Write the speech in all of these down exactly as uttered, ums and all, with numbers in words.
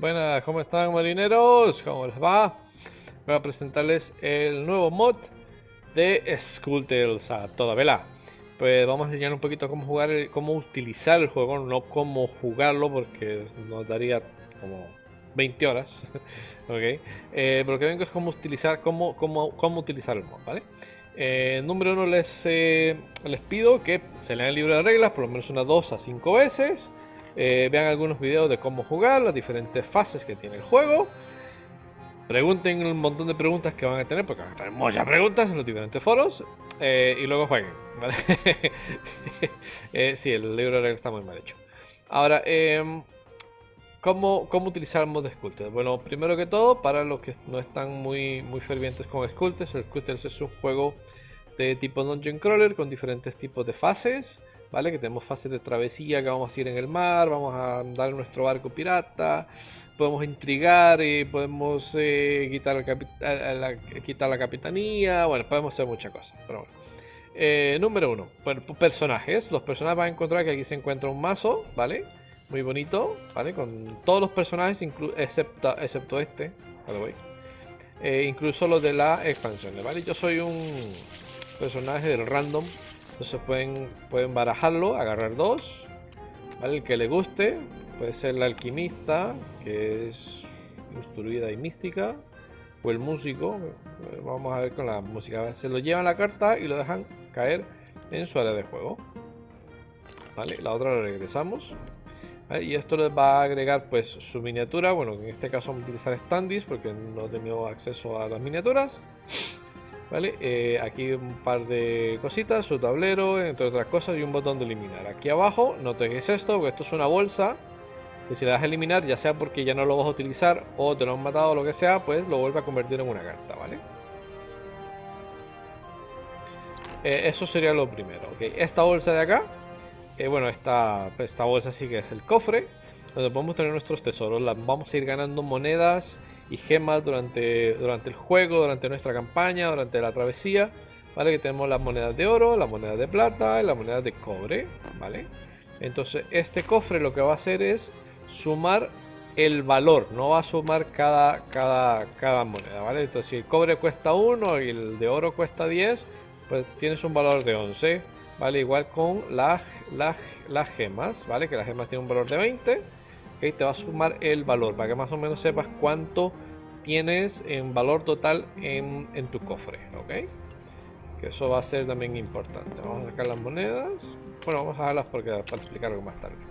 Buenas, ¿cómo están, marineros? ¿Cómo les va? Voy a presentarles el nuevo mod de Skulltales a toda vela. Pues vamos a enseñar un poquito cómo jugar, el- cómo utilizar el juego, no cómo jugarlo, porque nos daría como veinte horas. Ok, eh, lo que vengo es cómo utilizar, cómo, cómo, cómo utilizar el mod, ¿vale? Eh, número uno, les, eh, les pido que se lean el libro de reglas por lo menos unas dos a cinco veces. Eh, vean algunos videos de cómo jugar, las diferentes fases que tiene el juego. Pregunten un montón de preguntas que van a tener, porque van a tener muchas preguntas en los diferentes foros. Eh, y luego jueguen, ¿vale? eh, sí, el libro de reglas está muy mal hecho. Ahora, eh, ¿cómo, ¿cómo utilizar el mod de Skulltales? Bueno, primero que todo, para los que no están muy, muy fervientes con Skulltales, el Skulltales es un juego de tipo Dungeon Crawler con diferentes tipos de fases. ¿Vale? Que tenemos fases de travesía, que vamos a ir en el mar, vamos a andar en nuestro barco pirata, podemos intrigar y podemos eh, quitar, el capi- a- la, quitar la capitanía, bueno, podemos hacer muchas cosas, pero bueno. Eh, número uno, bueno, personajes. Los personajes van a encontrar que aquí se encuentra un mazo, ¿vale? Muy bonito, ¿vale? Con todos los personajes, excepto, excepto este, by the way. Eh, incluso los de la expansión, ¿vale? Yo soy un personaje del random. Entonces pueden, pueden barajarlo, agarrar dos, ¿vale? El que le guste, puede ser la alquimista, que es instruida y mística, o el músico. Vamos a ver con la música. Se lo llevan la carta y lo dejan caer en su área de juego, ¿vale? La otra la regresamos, ¿vale? Y esto les va a agregar pues su miniatura. Bueno, en este caso vamos a utilizar standees porque no he tenido acceso a las miniaturas. ¿Vale? Eh, aquí un par de cositas, su tablero, entre otras cosas, y un botón de eliminar. Aquí abajo, no tengáis esto, porque esto es una bolsa, que si la das a eliminar, ya sea porque ya no lo vas a utilizar o te lo han matado o lo que sea, pues lo vuelve a convertir en una carta, ¿vale? Eh, eso sería lo primero, ¿ok? Esta bolsa de acá, eh, bueno, esta, esta bolsa sí que es el cofre, donde podemos tener nuestros tesoros. Las vamos a ir ganando monedas y gemas durante, durante el juego, durante nuestra campaña, durante la travesía, ¿vale? Que tenemos las monedas de oro, las monedas de plata y las monedas de cobre, ¿vale? Entonces este cofre lo que va a hacer es sumar el valor, no va a sumar cada, cada, cada moneda, ¿vale? Entonces si el cobre cuesta uno y el de oro cuesta diez, pues tienes un valor de once, ¿vale? Igual con las, las, las gemas, ¿vale? Que las gemas tienen un valor de veinte. Okay, te va a sumar el valor para que más o menos sepas cuánto tienes en valor total en, en tu cofre, ok, que eso va a ser también importante. Vamos a sacar las monedas, bueno, vamos a dejarlas porque, para explicar algo más tarde.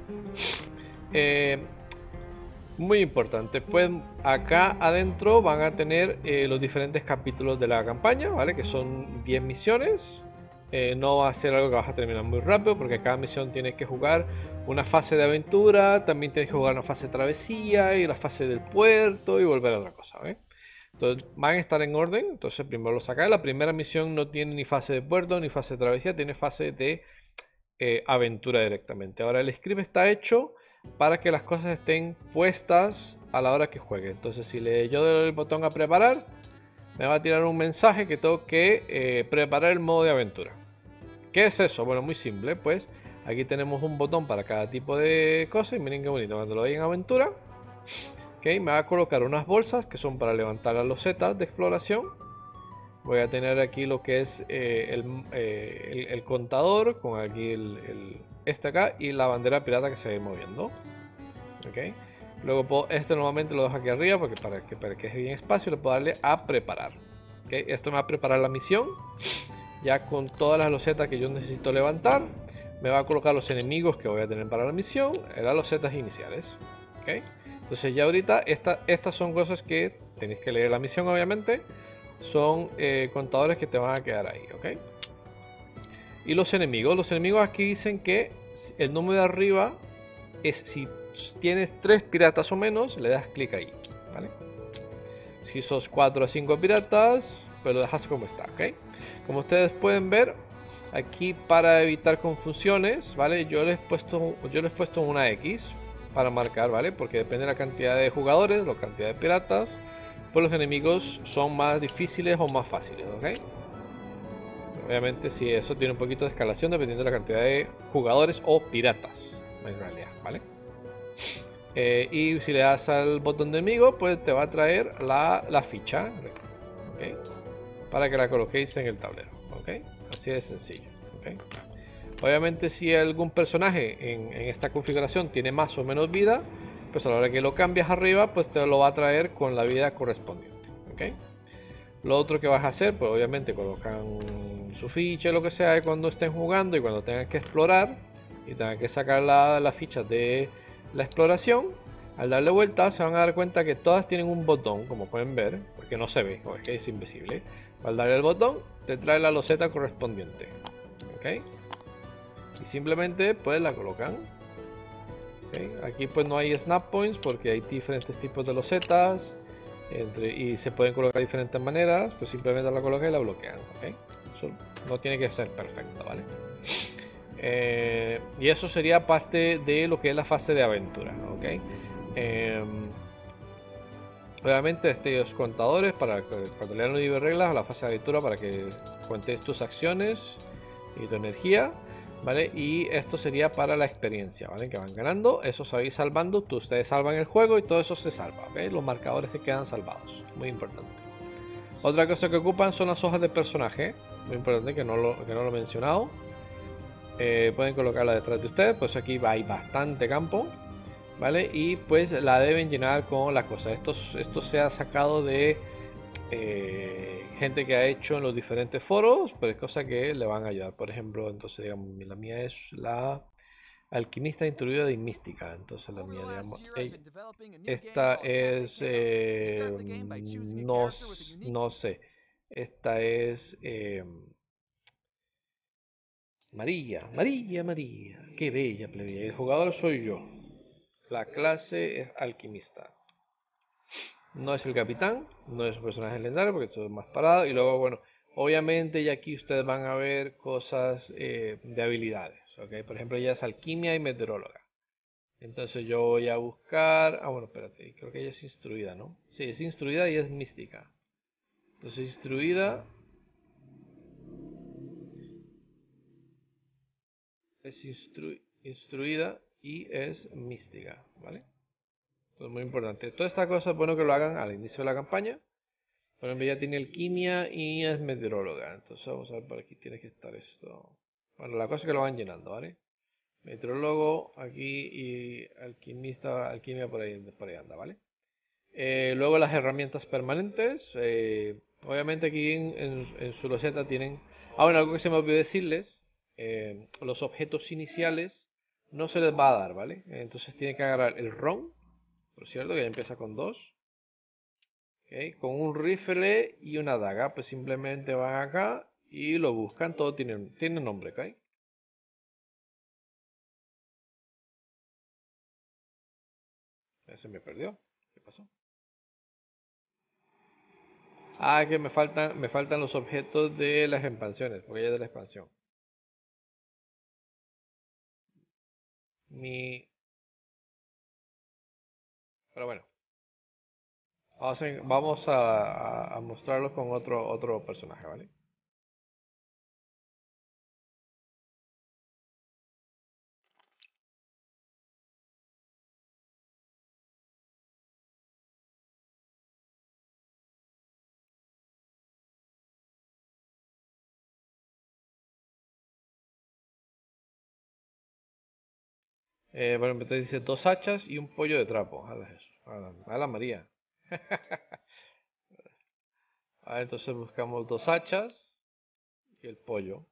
Eh, muy importante, pues acá adentro van a tener eh, los diferentes capítulos de la campaña, ¿vale? Que son diez misiones. Eh, no va a ser algo que vas a terminar muy rápido, porque cada misión tienes que jugar una fase de aventura, también tienes que jugar una fase de travesía y la fase del puerto y volver a otra cosa, ¿eh? Entonces van a estar en orden. Entonces primero lo sacáis. La primera misión no tiene ni fase de puerto ni fase de travesía, tiene fase de eh, aventura directamente. Ahora el script está hecho para que las cosas estén puestas a la hora que juegue. Entonces si le yo doy el botón a preparar, me va a tirar un mensaje que tengo que eh, preparar el modo de aventura. ¿Qué es eso? Bueno, muy simple, pues aquí tenemos un botón para cada tipo de cosa y miren qué bonito. Cuando lo doy en aventura, okay, me va a colocar unas bolsas que son para levantar las losetas de exploración. Voy a tener aquí lo que es eh, el, eh, el, el contador con aquí el, el, este acá y la bandera pirata que se va moviendo. Okay. Luego puedo, este nuevamente lo dejo aquí arriba porque para que, para que es bien espacio le puedo darle a preparar. Okay. Esto me va a preparar la misión. Ya con todas las losetas que yo necesito levantar, me va a colocar los enemigos que voy a tener para la misión en las losetas iniciales. ¿Okay? Entonces ya ahorita esta, estas son cosas que tenéis que leer la misión, obviamente. Son eh, contadores que te van a quedar ahí. ¿Okay? Y los enemigos. Los enemigos aquí dicen que el número de arriba es si tienes tres piratas o menos, le das clic ahí. ¿Vale? Si sos cuatro o cinco piratas, pues lo dejas como está. ¿Okay? Como ustedes pueden ver, aquí para evitar confusiones, ¿vale? Yo les he puesto, yo les he puesto una X para marcar, ¿vale? Porque depende de la cantidad de jugadores, la cantidad de piratas, pues los enemigos son más difíciles o más fáciles, ¿ok? Obviamente si sí, eso tiene un poquito de escalación dependiendo de la cantidad de jugadores o piratas, en realidad, ¿vale? Eh, y si le das al botón de enemigo, pues te va a traer la, la ficha, ¿okay? Para que la coloquéis en el tablero, ¿okay? Así de sencillo, ¿okay? Obviamente si algún personaje en, en esta configuración tiene más o menos vida, pues a la hora que lo cambias arriba, pues te lo va a traer con la vida correspondiente, ¿okay? Lo otro que vas a hacer, pues obviamente colocan su ficha, lo que sea, cuando estén jugando y cuando tengan que explorar y tengan que sacar la, la ficha de la exploración, al darle vuelta se van a dar cuenta que todas tienen un botón, como pueden ver, porque no se ve, o es que es invisible. Al darle el botón, te trae la loseta correspondiente, ¿ok? Y simplemente pues la colocan. ¿Okay? Aquí pues no hay snap points porque hay diferentes tipos de losetas. Entre, y se pueden colocar de diferentes maneras, pues simplemente la colocan y la bloquean, ¿okay? Eso no tiene que ser perfecto, ¿vale? Eh, y eso sería parte de lo que es la fase de aventura, ¿ok? Eh, obviamente estos contadores para que cuando lean los libros de reglas a la fase de aventura para que cuentes tus acciones y tu energía, ¿vale? Y esto sería para la experiencia, ¿vale? Que van ganando, eso se va a ir salvando, tú, ustedes salvan el juego y todo eso se salva, ¿ok? Los marcadores se quedan salvados, muy importante. Otra cosa que ocupan son las hojas de personaje, muy importante que no lo, que no lo he mencionado. Eh, pueden colocarla detrás de ustedes, pues aquí hay bastante campo, ¿vale? Y pues la deben llenar con las cosas. Esto, esto se ha sacado de eh, gente que ha hecho en los diferentes foros, pero es cosa que le van a ayudar. Por ejemplo, entonces digamos, la mía es la alquimista instruida de mística. Entonces la mía, digamos, ella, esta es eh, no, no sé, esta es eh, María, María, María, qué bella plebeya. El jugador soy yo. La clase es alquimista. No es el capitán, no es un personaje legendario porque esto es más parado. Y luego, bueno, obviamente ya aquí ustedes van a ver cosas eh, de habilidades. ¿Okay? Por ejemplo, ella es alquimia y meteoróloga. Entonces yo voy a buscar... Ah, bueno, espérate, creo que ella es instruida, ¿no? Sí, es instruida y es mística. Entonces instruida... Es instru instruida y es mística, ¿vale? Eso es muy importante. Todas estas cosas es bueno que lo hagan al inicio de la campaña. Por ejemplo, ya tiene alquimia y es meteoróloga. Entonces vamos a ver por aquí tiene que estar esto. Bueno, la cosa es que lo van llenando, ¿vale? Meteorólogo aquí y alquimista, alquimia por ahí, por ahí anda, ¿vale? Eh, luego las herramientas permanentes. Eh, obviamente aquí en, en, en su loseta tienen... Ah, bueno, algo que se me olvidó decirles. Eh, los objetos iniciales no se les va a dar, ¿vale? Entonces tienen que agarrar el ron, por cierto, que ya empieza con dos. ¿Okay? Con un rifle y una daga, pues simplemente van acá y lo buscan, todo tiene, tiene nombre, ¿ok? Ya se me perdió. ¿Qué pasó? Ah, que me faltan, me faltan los objetos de las expansiones, porque ya es de la expansión. Mi... Pero bueno. Vamos a, vamos a, a mostrarlos con otro, otro personaje, ¿vale? Eh, bueno, me dice dos hachas y un pollo de trapo. A la, a la, a la María. A ver, entonces buscamos dos hachas y el pollo.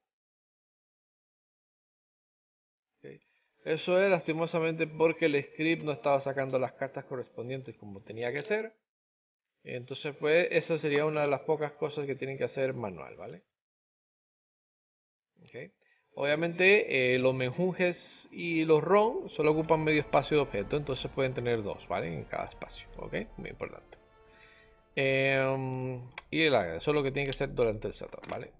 Okay. Eso es lastimosamente porque el script no estaba sacando las cartas correspondientes como tenía que ser. Entonces, pues, esa sería una de las pocas cosas que tienen que hacer manual, ¿vale? Okay. Obviamente, eh, los menjunjes y los ron solo ocupan medio espacio de objeto, entonces pueden tener dos, ¿vale? En cada espacio, ¿ok? Muy importante. Eh, y el área, eso es lo que tiene que hacer durante el setup, ¿vale?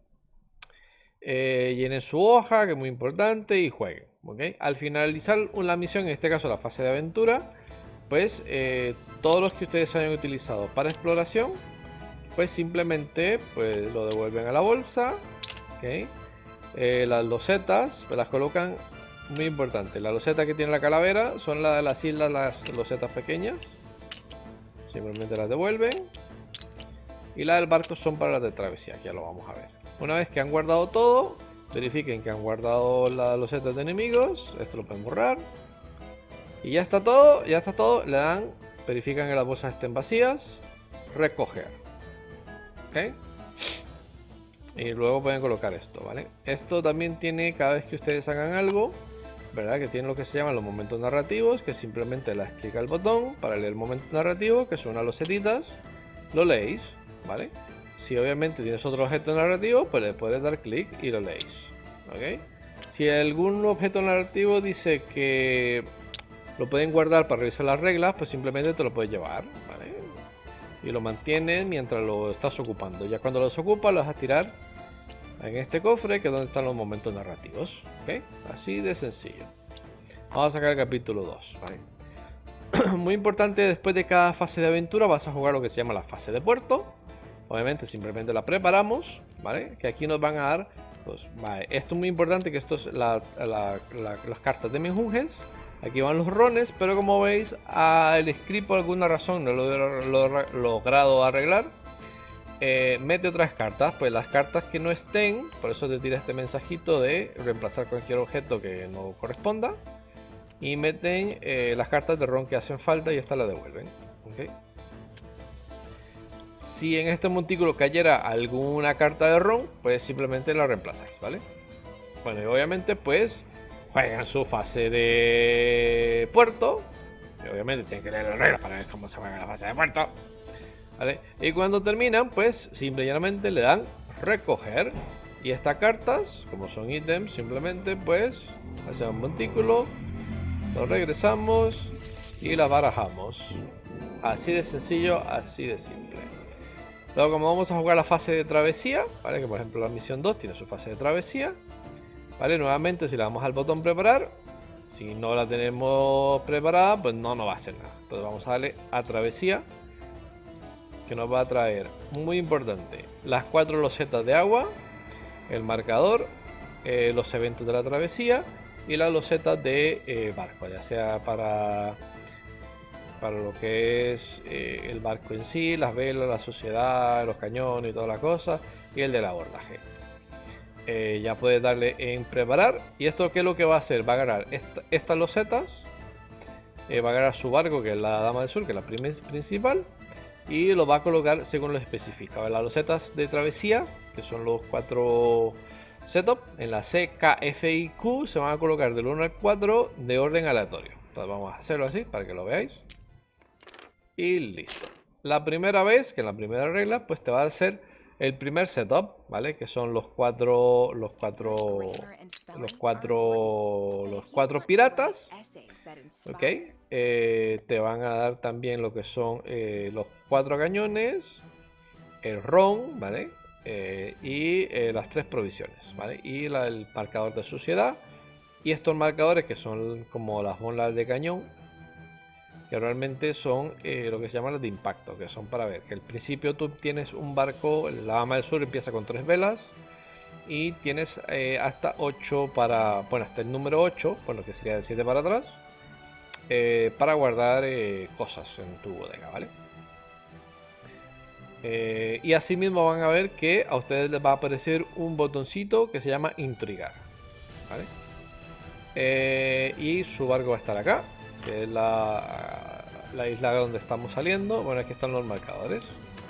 Eh, llenen su hoja, que es muy importante, y jueguen, ¿ok? Al finalizar la misión, en este caso la fase de aventura, pues eh, todos los que ustedes hayan utilizado para exploración, pues simplemente pues lo devuelven a la bolsa, ¿ok? Eh, las losetas pues las colocan muy importante, la loseta que tiene la calavera son las de las islas, las losetas pequeñas. Simplemente las devuelven. Y las del barco son para las de travesía, que ya lo vamos a ver. Una vez que han guardado todo, verifiquen que han guardado las losetas de enemigos. Esto lo pueden borrar. Y ya está todo, ya está todo. Le dan, verifican que las bolsas estén vacías. Recoger. ¿Ok? Y luego pueden colocar esto, ¿vale? Esto también tiene, cada vez que ustedes hagan algo, ¿verdad? Que tiene lo que se llaman los momentos narrativos, que simplemente le das clic al botón para leer el momento narrativo, que son unas losetitas, lo leéis, ¿vale? Si obviamente tienes otro objeto narrativo, pues le puedes dar clic y lo leéis, ¿ok? Si algún objeto narrativo dice que lo pueden guardar para revisar las reglas, pues simplemente te lo puedes llevar, ¿vale? Y lo mantienes mientras lo estás ocupando. Ya cuando los ocupas, los vas a tirar en este cofre, que es donde están los momentos narrativos, ¿ok? Así de sencillo. Vamos a sacar el capítulo dos, ¿vale? Muy importante, después de cada fase de aventura vas a jugar lo que se llama la fase de puerto. Obviamente simplemente la preparamos, ¿vale? Que aquí nos van a dar, pues, vale, esto es muy importante, que esto es la, la, la, las cartas de menjunjes. Aquí van los rones, pero como veis, el script por alguna razón no lo he lo, lo, logrado arreglar. Eh, mete otras cartas, pues las cartas que no estén, por eso te tira este mensajito de reemplazar cualquier objeto que no corresponda. Y meten eh, las cartas de ron que hacen falta y estas las devuelven. ¿Okay? Si en este montículo cayera alguna carta de ron, pues simplemente la reemplazáis, ¿vale? Bueno, y obviamente pues juegan su fase de puerto. Y obviamente tienen que leer las reglas para ver cómo se juega la fase de puerto, ¿vale? Y cuando terminan, pues simple y llanamente le dan recoger. Y estas cartas, como son ítems, simplemente pues hacemos un montículo, lo regresamos y las barajamos. Así de sencillo, así de simple. Luego, como vamos a jugar la fase de travesía, ¿vale? Que por ejemplo la misión dos tiene su fase de travesía, ¿vale? Nuevamente, si le damos al botón preparar, si no la tenemos preparada, pues no nos va a hacer nada. Entonces vamos a darle a travesía, que nos va a traer, muy importante, las cuatro losetas de agua, el marcador, eh, los eventos de la travesía y las losetas de eh, barco, ya sea para para lo que es eh, el barco en sí, las velas, la sociedad, los cañones y toda la cosa, y el del abordaje. Eh, ya puedes darle en preparar, y esto qué es lo que va a hacer, va a agarrar esta, estas losetas, eh, va a agarrar su barco, que es la Dama del Sur, que es la principal, y lo va a colocar según lo especifica. Las losetas de travesía, que son los cuatro setup, en la C, K, F y Q se van a colocar del uno al cuatro de orden aleatorio. Entonces vamos a hacerlo así para que lo veáis. Y listo. La primera vez, que en la primera regla, pues te va a hacer el primer setup, ¿vale? Que son los cuatro, los cuatro, los cuatro, los cuatro piratas, ¿ok? Eh, te van a dar también lo que son eh, los cuatro cañones, el ron, ¿vale? Eh, y eh, las tres provisiones, ¿vale? Y la, el marcador de suciedad. Y estos marcadores que son como las bolas de cañón, que realmente son eh, lo que se llama las de impacto, que son para ver que al principio tú tienes un barco, la Dama del Sur empieza con tres velas y tienes eh, hasta ocho para, bueno, hasta el número ocho, bueno, que sería de siete para atrás, eh, para guardar eh, cosas en tu bodega, ¿vale? Eh, y así mismo van a ver que a ustedes les va a aparecer un botoncito que se llama intrigar, ¿vale? Eh, y su barco va a estar acá, que es la, la isla donde estamos saliendo. Bueno, aquí están los marcadores,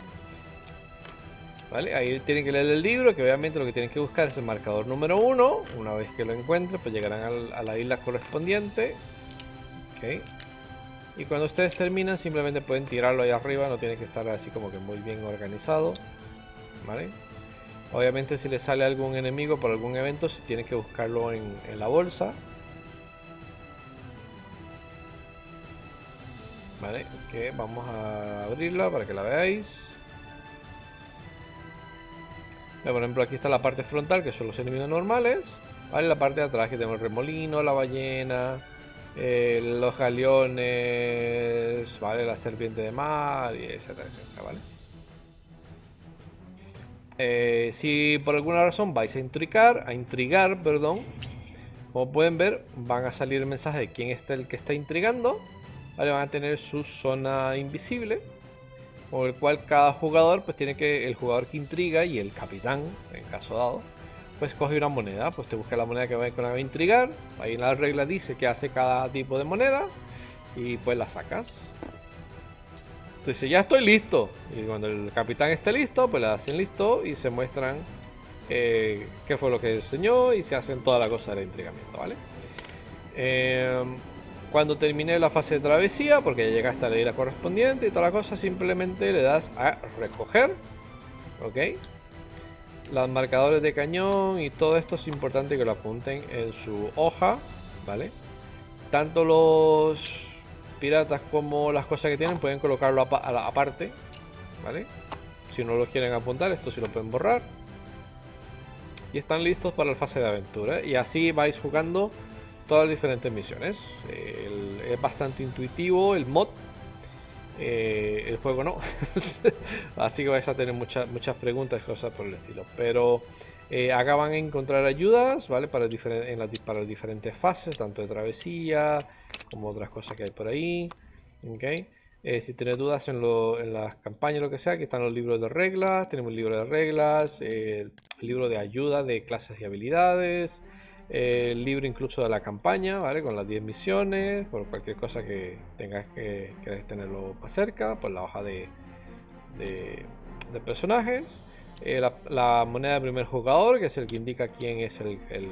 ¿vale? Ahí tienen que leer el libro, que obviamente lo que tienen que buscar es el marcador número uno. Una vez que lo encuentren, pues llegarán al, a la isla correspondiente. Ok. Y cuando ustedes terminan, simplemente pueden tirarlo ahí arriba, no tiene que estar así como que muy bien organizado, ¿vale? Obviamente si les sale algún enemigo por algún evento, si tienen que buscarlo en, en la bolsa. Vale, que vamos a abrirla para que la veáis. Por ejemplo, aquí está la parte frontal, que son los enemigos normales. Vale, la parte de atrás que tenemos el remolino, la ballena, eh, los galeones, vale, la serpiente de mar, y etcétera, etcétera, vale. Eh, si por alguna razón vais a intrigar, a intrigar, perdón, Como pueden ver, van a salir mensajes de quién está el que está intrigando, ¿vale? Van a tener su zona invisible, con el cual cada jugador pues tiene que, el jugador que intriga y el capitán, en caso dado, pues coge una moneda, pues te busca la moneda que va con la que va a intrigar, ahí en la regla dice que hace cada tipo de moneda y pues la sacas. Entonces ya estoy listo, y cuando el capitán esté listo, pues le hacen listo y se muestran eh, qué fue lo que enseñó y se hacen toda la cosa del intrigamiento, ¿vale? Eh, cuando termine la fase de travesía, porque ya llegaste a la isla correspondiente y toda la cosa, simplemente le das a recoger, ¿ok? Los marcadores de cañón y todo esto es importante que lo apunten en su hoja, ¿vale? Tanto los piratas como las cosas que tienen pueden colocarlo a la aparte, ¿vale? Si no lo quieren apuntar, esto sí lo pueden borrar. Y están listos para la fase de aventura. Y así vais jugando todas las diferentes misiones. El, es bastante intuitivo el mod. Eh, el juego no. Así que vais a tener muchas muchas preguntas y cosas por el estilo. Pero eh, acá van a encontrar ayudas, ¿vale? Para, en la, para las diferentes fases, tanto de travesía como otras cosas que hay por ahí. ¿Okay? Eh, si tienes dudas en, lo, en las campañas, lo que sea, aquí están los libros de reglas. Tenemos el libro de reglas, eh, el libro de ayuda de clases y habilidades, eh, el libro incluso de la campaña, ¿vale? Con las diez misiones, por cualquier cosa que tengas que querés tenerlo más cerca, por la hoja de, de, de personajes. Eh, la, la moneda de primer jugador, que es el que indica quién es el, el,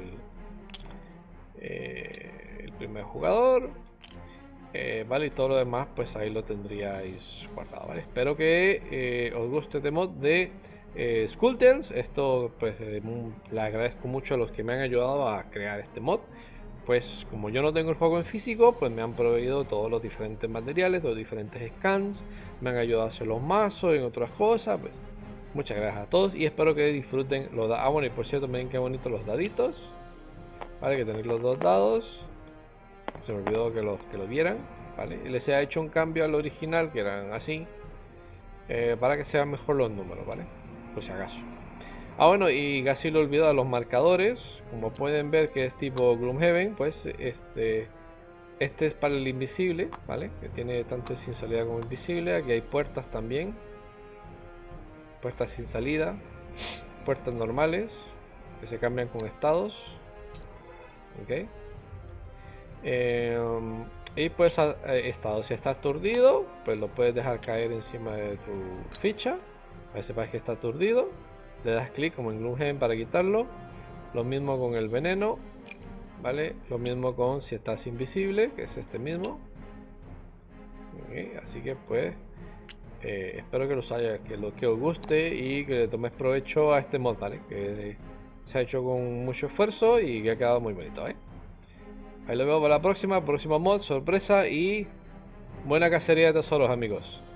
eh, el primer jugador. Eh, vale, y todo lo demás pues ahí lo tendríais guardado, ¿vale? Espero que eh, os guste este mod de eh, Skulltales. Esto pues eh, le agradezco mucho a los que me han ayudado a crear este mod. Pues como yo no tengo el juego en físico, pues me han proveído todos los diferentes materiales, los diferentes scans, me han ayudado a hacer los mazos y otras cosas. Pues muchas gracias a todos y espero que disfruten los dados. Ah, bueno, y por cierto, miren qué bonitos los daditos, vale, que tenéis los dos dados. Se me olvidó que los que lo vieran, ¿vale? Y les he hecho un cambio al original, que eran así, eh, para que sean mejor los números, ¿vale? Por si acaso. Ah, bueno, y casi lo he olvidado, los marcadores. Como pueden ver que es tipo Gloomhaven, pues este este es para el invisible, ¿vale? Que tiene tanto sin salida como invisible. Aquí hay puertas también, puertas sin salida, puertas normales que se cambian con estados, ¿ok? Eh, y pues eh, estado, si está aturdido, pues lo puedes dejar caer encima de tu ficha para que sepas que está aturdido. Le das clic como en Gloomhaven para quitarlo. Lo mismo con el veneno, vale, lo mismo con si estás invisible, que es este mismo. Okay, así que pues eh, espero que los haya, que lo que os guste y que le tomes provecho a este mod, vale, que se ha hecho con mucho esfuerzo y que ha quedado muy bonito, ¿eh? Ahí lo veo para la próxima, próximo mod, sorpresa y buena cacería de tesoros, amigos.